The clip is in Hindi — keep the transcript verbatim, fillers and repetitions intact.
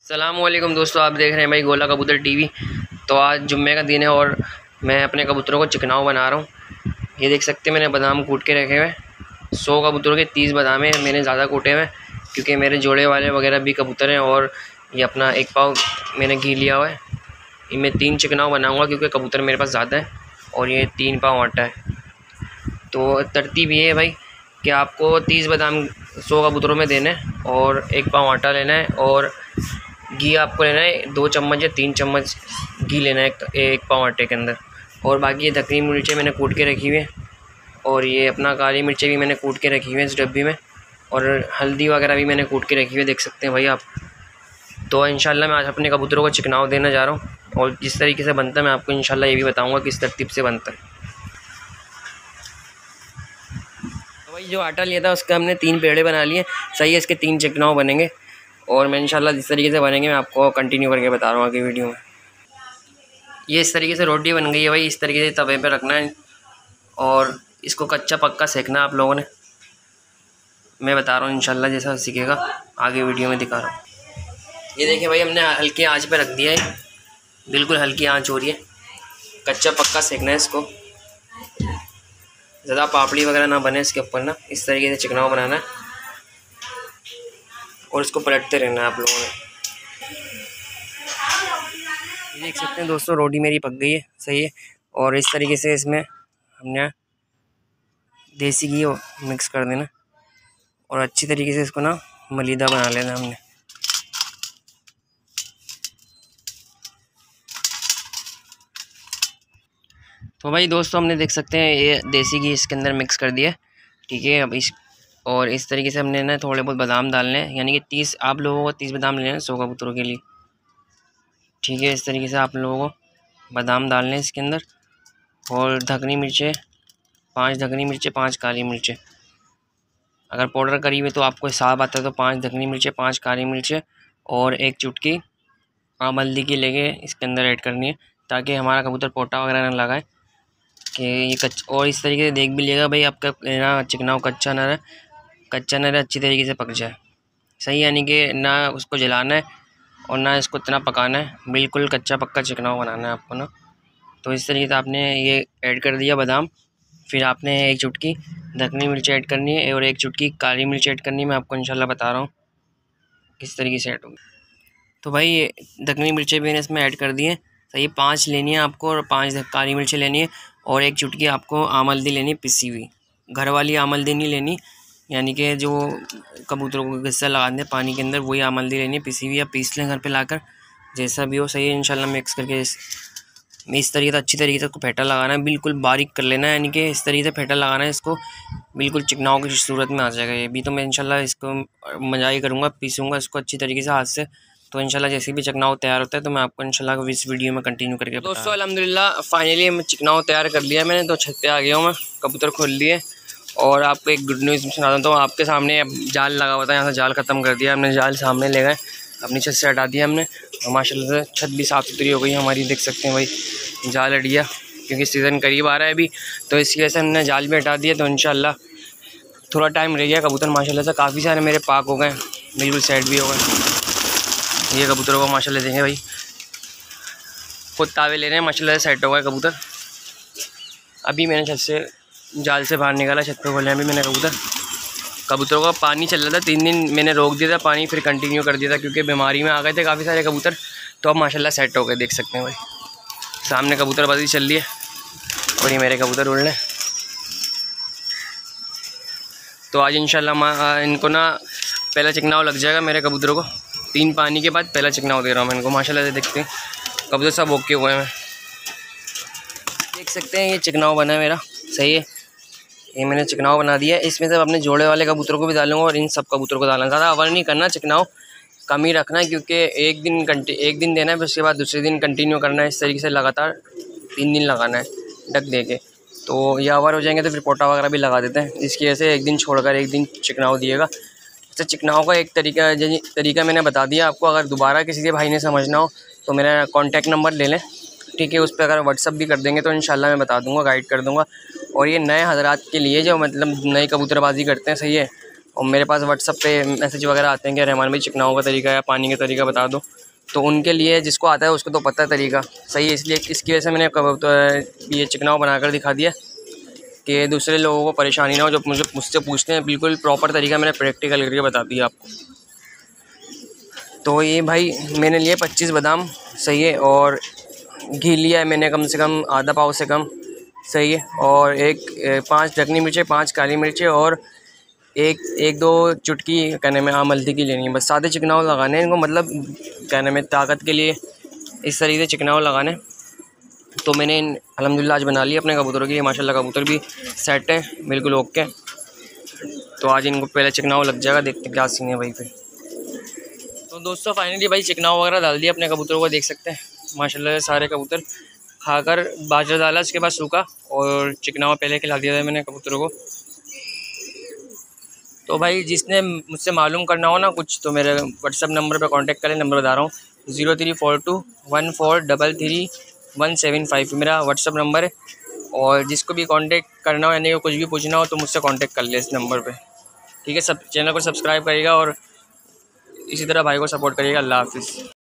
सलामुअलैकुम दोस्तों, आप देख रहे हैं भाई गोला कबूतर टीवी। तो आज जुम्मे का दिन है और मैं अपने कबूतरों को चिकनाव बना रहा हूँ। ये देख सकते हैं मैंने बादाम कूट के रखे हुए। सौ कबूतरों के तीस बादाम है, मैंने ज़्यादा कूटे हुए क्योंकि मेरे जोड़े वाले वगैरह भी कबूतर हैं। और ये अपना एक पाव मैंने घी लिया हुआ है। इनमें तीन चिकनाव बनाऊँगा क्योंकि कबूतर मेरे पास ज़्यादा है और ये तीन पाव आटा है। तो तरतीब ये है भाई कि आपको तीस बादाम सौ कबूतरों में देने और एक पाव आटा लेना है और घी आपको लेना है दो चम्मच या तीन चम्मच घी लेना है एक, एक पाव आटे के अंदर। और बाकी ये धकनी मिर्चें मैंने कूट के रखी हुई है और ये अपना काली मिर्चें भी मैंने कूट के रखी हुई है इस डब्बी में। और हल्दी वगैरह भी मैंने कूट के रखी हुई है, देख सकते हैं भाई आप। तो इंशाल्लाह मैं आज अपने कबूतरों को चिकनाव देने जा रहा हूँ और जिस तरीके से बनता है मैं आपको इंशाल्लाह ये भी बताऊँगा किस तरतीब से बनता है। तो भाई जो आटा लिया था उसका हमने तीन पेड़े बना लिए, सही है। इसके तीन चिकनाव बनेंगे और मैं इंशाल्लाह जिस तरीके से बनेंगे मैं आपको कंटिन्यू करके बता रहा हूँ आगे वीडियो में। ये इस तरीके से रोटी बन गई है भाई, इस तरीके से तवे पे रखना है और इसको कच्चा पक्का सेकना है आप लोगों ने। मैं बता रहा हूँ इंशाल्लाह जैसा सीखेगा आगे वीडियो में दिखा रहा हूँ। ये देखिए भाई हमने हल्की आंच पे रख दिया है, बिल्कुल हल्की आंच हो रही है। कच्चा पक्का सेकना है इसको, ज़्यादा पापड़ी वगैरह ना बने इसके ऊपर ना। इस तरीके से चिकनाव बनाना है और इसको पलटते रहना है आप लोगों ने। ये देख सकते हैं दोस्तों रोटी मेरी पक गई है, सही है। और इस तरीके से इसमें हमने देसी घी मिक्स कर देना और अच्छी तरीके से इसको ना मलीदा बना लेना हमने। तो भाई दोस्तों हमने देख सकते हैं ये देसी घी इसके अंदर मिक्स कर दिया, ठीक है। अब इस और इस तरीके से हमने ना थोड़े बहुत बादाम डालने हैं, यानी कि तीस आप लोगों को तीस बादाम लेने हैं सौ कबूतरों के लिए, ठीक है। इस तरीके से आप लोगों को बादाम डालने हैं इसके अंदर। और धकनी मिर्चें पांच धकनी मिर्चें पांच काली मिर्चें, अगर पाउडर करी हुई तो आपको हिसाब आता है तो पांच धकनी मिर्चें पांच काली मिर्चें और एक चुटकी आम हल्दी की लेके इसके अंदर ऐड करनी है ताकि हमारा कबूतर पोटा वगैरह ना लगाए कि ये कच्चा। और इस तरीके से देख भी लिएगा भाई आपका ना चिकनाव कच्चा ना रहे, कच्चा ना रहे, अच्छी तरीके से पक जाए, सही। यानी कि ना उसको जलाना है और ना इसको इतना पकाना है, बिल्कुल कच्चा पक्का चिकनाव बनाना है आपको ना। तो इस तरीके से आपने ये ऐड कर दिया बादाम, फिर आपने एक चुटकी धकनी मिर्च ऐड करनी है और एक चुटकी काली मिर्च ऐड करनी है। मैं आपको इंशाल्लाह बता रहा हूँ किस तरीके से ऐड होगी। तो भाई ये धकनी मिर्चें भी मैंने इसमें ऐड कर दी हैं, सही। पाँच लेनी है आपको और पाँच काली मिर्चें लेनी है और एक चुटकी आपको आम हल्दी लेनी है, पिसी हुई। घर वाली आम हल्दी नहीं लेनी, यानी कि जो कबूतरों को गस्सा लगाते हैं पानी के अंदर वही आम हल्दी लेनी है, पिसी हुई। या पीस लें घर पे लाकर, जैसा भी हो, सही है। इंशाल्लाह मिक्स करके इस इस तरीके से अच्छी तरीके से इसको फेंटा लगाना है, बिल्कुल बारीक कर लेना है, यानी कि इस तरीके से फेंटा लगाना है इसको, बिल्कुल चिकनाव की सूरत में आ जाएगा ये भी। तो मैं इंशाल्लाह इसको मजाई करूँगा, पीसूँगा इसको अच्छी तरीके से हाथ से। तो इंशाल्लाह जैसे भी चिकनाव तैयार होता है तो मैं आपको इंशाल्लाह इस वीडियो में कंटिन्यू करके बताऊंगा। दोस्तों अल्हम्दुलिल्लाह फाइनली मैं चिकनाव तैयार कर लिया मैंने, तो छत पे आ गया हूँ मैं, कबूतर खोल लिए। और आपको एक गुड न्यूज़ सुना देता हूँ, आपके सामने जाल लगा हुआ था, यहाँ से जाल ख़त्म कर दिया हमने, जाल सामने ले गए, अपनी छत से हटा दिया हमने और माशाल्लाह से छत भी साफ़ सुथरी हो गई हमारी। देख सकते हैं भाई जाल हट गया क्योंकि सीज़न करीब आ रहा है अभी, तो इसकी वजह से हमने जाल भी हटा दिया। तो इंशाल्लाह थोड़ा टाइम रह गया, कबूतर माशाल्लाह से काफ़ी सारे मेरे पाक हो गए, बिल्कुल सेट भी हो गए। ये कबूतरों को माशाल्लाह देखें भाई, खुद तावे ले रहे हैं, माशाल्लाह से सेट हो गए कबूतर। अभी मैंने छत से जाल से बाहर निकाला, छत पे खोले अभी मैंने कबूतर। कबूतरों का पानी चल रहा था, तीन दिन मैंने रोक दिया था पानी, फिर कंटिन्यू कर दिया था क्योंकि बीमारी में आ गए थे काफ़ी सारे कबूतर। तो अब माशाल्लाह सेट हो गए, देख सकते हैं भाई सामने कबूतरबाजी चल रही है और ये मेरे कबूतर उड़ रहे हैं। तो आज इंशाल्लाह इनको ना पहला चिकनाव लग जाएगा मेरे कबूतरों को, तीन पानी के बाद पहला चिकनाव दे रहा हूँ मैं इनको। माशाल्लाह से देखते हैं कबूतर सब ओके हुए हैं, देख सकते हैं ये चिकनाव बना है मेरा, सही है। ये मैंने चिकनाव बना दिया है, इसमें सब अपने जोड़े वाले कबूतरों को भी डालूंगा और इन सब कबूतरों को डालना। ज़्यादा अवर नहीं करना, चिकनाव कम ही रखना है क्योंकि एक दिन कंटि एक दिन देना है, फिर उसके बाद दूसरे दिन कंटिन्यू करना है। इस तरीके से लगातार तीन दिन लगाना है ढक दे के, तो ये अवर हो जाएंगे तो फिर पोटा वगैरह भी लगा देते हैं। इसकी वजह से एक दिन छोड़कर एक दिन चिकनाव दिएगा। अच्छा चिकनाव का एक तरीका तरीका मैंने बता दिया आपको, अगर दोबारा किसी के भाई ने समझना हो तो मेरा कॉन्टैक्ट नंबर ले लें, ठीक है। उस पर अगर व्हाट्सअप भी कर देंगे तो इंशाल्लाह मैं बता दूंगा, गाइड कर दूंगा। और ये नए हजरात के लिए जो मतलब नई कबूतरबाजी करते हैं, सही है, और मेरे पास व्हाट्सअप पे मैसेज वगैरह आते हैं कि रहमान भाई चिकनाओं का तरीका या पानी का तरीका बता दो, तो उनके लिए जिसको आता है उसको तो पता है तरीका सही है, इसलिए इसकी वजह से मैंने कबूतर ये चिकनाव बनाकर दिखा दिया कि दूसरे लोगों को परेशानी ना हो जो मुझे मुझसे पूछते हैं। बिल्कुल प्रॉपर तरीका मैंने प्रैक्टिकल करके बता दिया आपको। तो ये भाई मैंने लिए पच्चीस बादाम, सही है, और घी लिया है मैंने कम से कम आधा पाव से कम, सही है, और एक पांच ढकनी मिर्चें, पांच काली मिर्चें और एक एक दो चुटकी क्या नाम है आम हल्दी की लेनी है। बस सादे चिकनाव लगाने हैं इनको, मतलब क्या नाम है ताकत के लिए इस तरीके से चिकनाव लगाने। तो मैंने अल्हम्दुलिल्लाह आज बना लिया अपने कबूतरों के लिए, माशाल्लाह कबूतर भी सेट है बिल्कुल ओके। तो आज इनको पहले चिकनाव लग जाएगा, देखते क्या सीन है भाई फिर। तो दोस्तों फाइनली भाई चिकनाव वगैरह डाल दिया अपने कबूतरों को, देख सकते हैं माशाल्लाह सारे कबूतर खाकर बाजरा डाला, उसके बाद सूखा और चिकनावा पहले खिला दिया था मैंने कबूतरों को। तो भाई जिसने मुझसे मालूम करना हो ना कुछ तो मेरे व्हाट्सअप नंबर पे कांटेक्ट करें, नंबर बता रहा हूँ zero three four two one four double three one seven five मेरा व्हाट्सअप नंबर है। और जिसको भी कांटेक्ट करना हो यानी कुछ भी पूछना हो तो मुझसे कांटेक्ट कर ले इस नंबर पे, ठीक है। सब चैनल को सब्सक्राइब करिएगा और इसी तरह भाई को सपोर्ट करिएगा। अल्लाह हाफिज़।